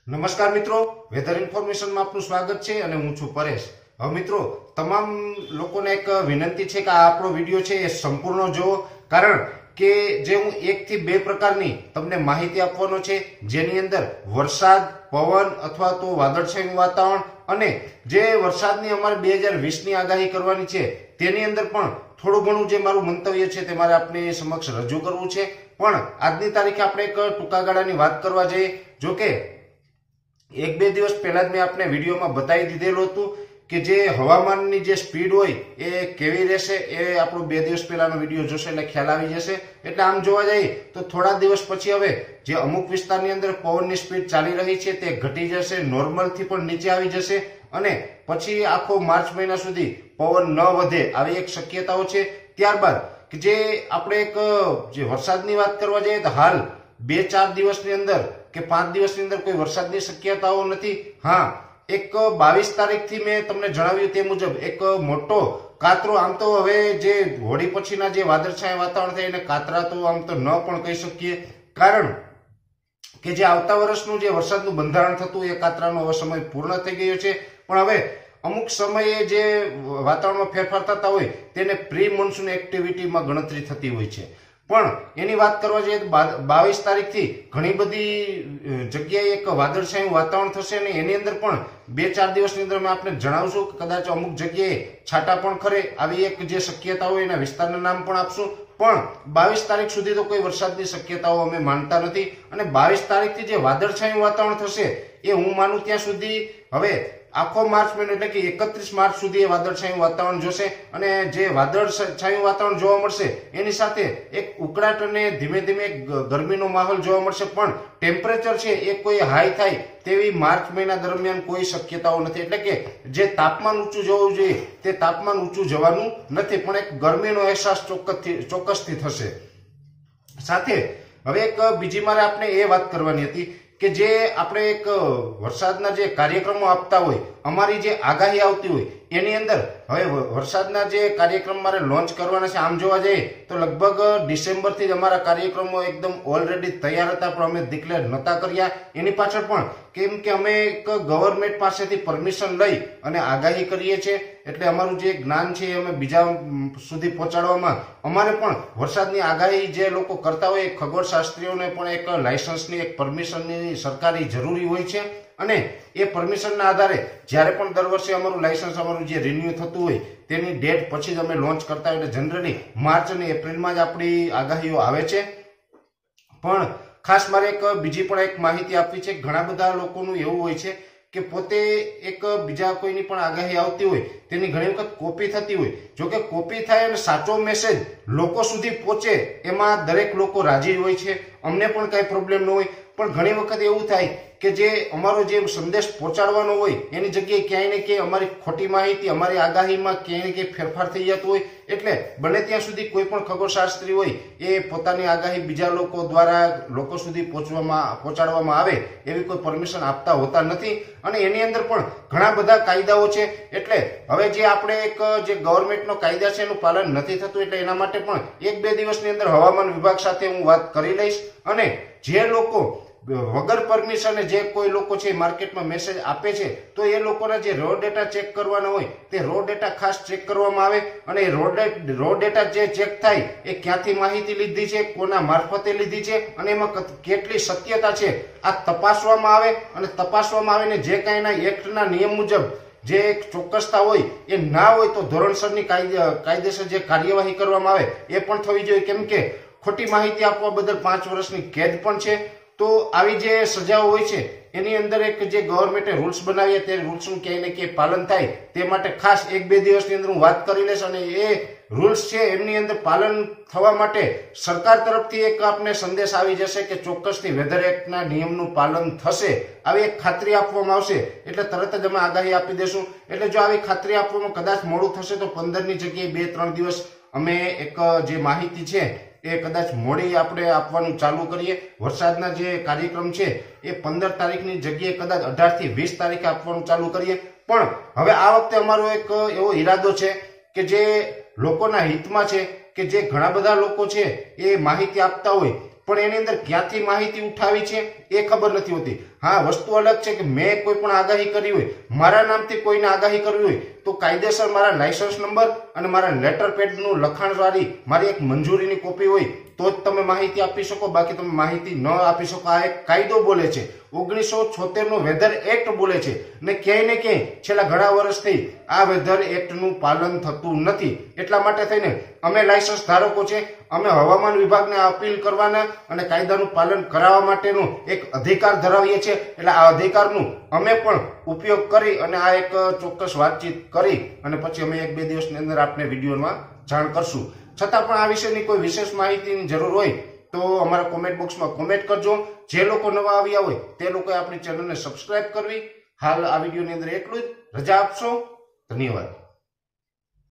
નમસ્કાર મિત્રો, વેધર ઇન્ફોર્મેશનમાં આપનું સ્વાગત છે અને હું છું પરેશ। હવે મિત્રો, તમામ લોકોને એક વિનંતી છે કે આ આપણો વિડીયો છે એ સંપૂર્ણ જુઓ, કારણ કે જે હું 1 થી 2 પ્રકારની તમને માહિતી આપવાનો છે, જેની અંદર વરસાદ, પવન અથવા તો વાદળછાયું વાતાવરણ અને જે વરસાદની અમારે 2020ની આગાહી કરવાની છે તેની અંદર પણ થોડું ઘણું જે મારું મંતવ્ય છે તે મારે આપની સમક્ષ રજૂ કરવું છે। પણ આજની તારીખે આપણે એક ટૂંકા ગાળાની વાત કરવા જઈએ। જો કે 1-2 દિવસ પહેલા જ મેં આપને વિડીયોમાં બતાવી દીધેલું હતું કે જે હવામાનની જે સ્પીડ હોય એ કેવી રહેશે, એ આપણો 2 દિવસ પહેલાનો વિડીયો જોશે એટલે ખ્યાલ આવી જશે। એટલે આમ જોવા જઈએ તો થોડા દિવસ પછી હવે જે અમુક વિસ્તારની અંદર પવનની સ્પીડ ચાલી રહી છે તે ઘટી જશે, નોર્મલથી પણ નીચે આવી જશે અને પછી આખો માર્ચ મહિના સુધી પવન ન વધે આવી એક શક્યતાઓ છે। ત્યારબાદ કે જે આપણે એક જે વરસાદની વાત કરવા જઈએ તો હાલ 2-4 દિવસની અંદર કે 5 દિવસની અંદર કોઈ વરસાદની શક્યતાઓ નથી। હા, એક 22 તારીખથી મેં તમને જણાવ્યું તે મુજબ એક મોટો કાતરો, આમ તો હવે જે હોળી પછીના જે વાદળછાયા વાતાવરણ થાય એને કાતરા તો આમ તો ન પણ કહી શકીએ, કારણ કે જે આવતા વર્ષનું જે વરસાદનું બંધારણ થતું એ કાતરાનો હવે સમય પૂર્ણ થઈ ગયો છે। પણ હવે અમુક સમયે જે વાતાવરણમાં ફેરફાર થતા હોય તેને પ્રી મોન્સૂન એક્ટિવિટીમાં ગણતરી થતી હોય છે। પણ એની વાત કરવા જઈએ તો 22 તારીખથી ઘણી બધી જગ્યાએ એક વાદળછાયું વાતાવરણ થશે અને એની અંદર પણ 2-4 દિવસની અંદર મેં આપને જણાવશું કે કદાચ અમુક જગ્યાએ છાંટા પણ ખરે આવી એક જે શક્યતા હોય એના વિસ્તારના નામ પણ આપશું। પણ 22 તારીખ સુધી તો કોઈ વરસાદની શક્યતાઓ અમે માનતા નથી અને 22 તારીખથી જે વાદળછાયું વાતાવરણ થશે એ હું માનું ત્યાં સુધી હવે આખો માર્ચ મહિનો એટલે કે 31 માર્ચ સુધી એ વાદળછાયું વાતાવરણ જોશે અને જે વાદળછાયું વાતાવરણ જોવા મળશે એની સાથે એક ઉકળાટ અને ધીમે ધીમે ગરમીનો માહોલ જોવા મળશે। પણ ટેમ્પરેચર છે એ કોઈ હાઈ થાય તેવી માર્ચ મહિના દરમિયાન કોઈ શક્યતાઓ નથી, એટલે કે જે તાપમાન ઊંચું જવું જોઈએ તે તાપમાન ઊંચું જવાનું નથી, પણ એક ગરમીનો અહેસાસ ચોક્કસથી થશે। સાથે હવે એક બીજી મારે આપણે એ વાત કરવાની હતી કે જે આપણે એક વરસાદના જે કાર્યક્રમો આપતા હોય, અમારી જે આગાહી આવતી હોય એની અંદર હવે વરસાદના જે કાર્યક્રમ મારે લોન્ચ કરવાના છે, આમ જોવા જઈએ તો લગભગ ડિસેમ્બરથી જ અમારા કાર્યક્રમો એકદમ ઓલરેડી તૈયાર હતા, પણ અમે ડિક્લેર નહોતા કર્યા। એની પાછળ પણ કેમ કે અમે એક ગવર્મેન્ટ પાસેથી પરમિશન લઈ અને આગાહી કરીએ છીએ, એટલે અમારું જે જ્ઞાન છે એ અમે બીજા સુધી પહોંચાડવામાં અમારે પણ વરસાદની આગાહી જે લોકો કરતા હોય એ ખગોળશાસ્ત્રીઓને પણ એક લાયસન્સની એક પરમિશનની સરકારી જરૂરી હોય છે અને એ પરમિશનના આધારે જ્યારે પણ દર વર્ષે અમારું લાયસન્સ અમારું જે રિન્યુ થતું હોય તેની ડેટ પછી જ અમે લોન્ચ કરતા હોય, એટલે જનરલી માર્ચ અને એપ્રિલમાં જ આપણી આગાહીઓ આવે છે। પણ ખાસ મારે એક બીજી પણ એક માહિતી આપવી છે। ઘણા બધા લોકોનું એવું હોય છે કે પોતે એક બીજા કોઈની પણ આગાહી આવતી હોય તેની ઘણી વખત કોપી થતી હોય, જો કે કોપી થાય અને સાચો મેસેજ લોકો સુધી પહોંચે એમાં દરેક લોકો રાજી હોય છે, અમને પણ કાંઈ પ્રોબ્લેમ ન હોય। પણ ઘણી વખત એવું થાય કે જે અમારો જે સંદેશ પહોંચાડવાનો હોય એની જગ્યાએ ક્યાંય ને ક્યાંય અમારી ખોટી માહિતી, અમારી આગાહીમાં ક્યાંય ને ક્યાંય ફેરફાર થઈ જતો હોય, એટલે બને ત્યાં સુધી કોઈ પણ ખગોળશાસ્ત્રી હોય એ પોતાની આગાહી બીજા લોકો દ્વારા લોકો સુધી પહોંચાડવામાં આવે એવી કોઈ પરમિશન આપતા હોતા નથી અને એની અંદર પણ ઘણા બધા કાયદાઓ છે। એટલે હવે જે આપણે એક જે ગવર્મેન્ટનો કાયદા છે એનું પાલન નથી થતું, એટલે એના માટે પણ 1-2 દિવસની અંદર હવામાન વિભાગ સાથે હું વાત કરી લઈશ અને જે લોકો વગર પરમિશને જે કોઈ લોકો છે માર્કેટમાં મેસેજ આપે છે તો એ લોકોના જે રો ડેટા ચેક કરવાના હોય તે રો ડેટા ખાસ ચેક કરવામાં આવે અને રો ડેટા જે ચેક થાય એ ક્યાંથી માહિતી લીધી છે, કોના મારફતે લીધી છે અને એમાં કેટલી સત્યતા છે આ તપાસવામાં આવે અને તપાસવામાં આવીને જે કાંઈ એના એક્ટના નિયમ મુજબ જે એક ચોક્કસતા હોય એ ના હોય તો ધોરણસરની કાયદેસર જે કાર્યવાહી કરવામાં આવે એ પણ થવી જોઈએ, કેમ કે ખોટી માહિતી આપવા બદલ 5 વર્ષની કેદ પણ છે। તો આવી જે સજાઓ હોય છે એની અંદર એક જે ગવર્મેન્ટે રૂલ્સ બનાવ્યા તે રૂલ્સનું ક્યાંય ને ક્યાંય પાલન થાય તે માટે ખાસ 1-2 દિવસની અંદર હું વાત કરી લઈશ અને એ રૂલ્સ છે એમની અંદર પાલન થવા માટે સરકાર તરફથી એક આપને સંદેશ આવી જશે કે ચોક્કસથી વેધર એક્ટના નિયમનું પાલન થશે, આવી એક ખાતરી આપવામાં આવશે, એટલે તરત જ અમે આગાહી આપી દેશું। એટલે જો આવી ખાતરી આપવામાં કદાચ મોડું થશે તો 15ની જગ્યાએ 2-3 દિવસ અમે એક જે માહિતી છે એ કદાચ મોડી આપણે આપવાનું ચાલુ કરીએ। વરસાદના જે કાર્યક્રમ છે એ 15 તારીખની જગ્યાએ કદાચ 18 થી 20 તારીખે આપવાનું ચાલુ કરીએ। પણ હવે આ વખતે અમારો એક એવો ઈરાદો છે કે જે લોકોના હિતમાં છે કે જે ઘણા બધા લોકો છે એ માહિતી આપતા હોય પણ એની અંદર ક્યાંથી માહિતી ઉઠાવી છે એ ખબર નથી હોતી. હા, વસ્તુ અલગ છે કે મેં કોઈ પણ આગાહી કરી હોય, મારા નામથી કોઈને આગાહી કરવી હોય તો કાયદેસર મારા લાયસન્સ નંબર અને મારા લેટર પેડનું લખાણ વાળી મારી એક મંજૂરીની કોપી હોય તો જ તમે માહિતી આપી શકો, બાકી તમે માહિતી ન આપી શકો. આ એક કાયદો બોલે છે, 1976 નો વેધર એક્ટ બોલે છે, ને ક્યાંય ને ક્યાંય છેલ્લા ઘણા વર્ષથી આ વેધર એક્ટનું પાલન થતું નથી. એટલા માટે થઈને અમે લાયસન્સ ધારકો છે, અમે હવામાન વિભાગને અપીલ કરવાના અને કાયદાનું પાલન કરાવવા માટેનો એક અધિકાર ધરાવીએ છીએ. એટલે આ અધિકારનું અમે પણ ઉપયોગ કરી અને આ એક ચોક્કસ વાતચીત કરી અને પછી અમે 1-2 દિવસની અંદર આપને વિડીયોમાં જાણ કરશું. છતાં પણ આ વિશેની કોઈ વિશેષ માહિતીની જરૂર હોય તો અમારા કોમેન્ટ બોક્સમાં કોમેન્ટ કરજો. જે લોકો નવા આવ્યા હોય તે લોકોએ આપણી ચેનલને સબસ્ક્રાઇબ કરવી. હાલ આ વિડીયોની અંદર એટલું જ. રજા આપશો. ધન્યવાદ.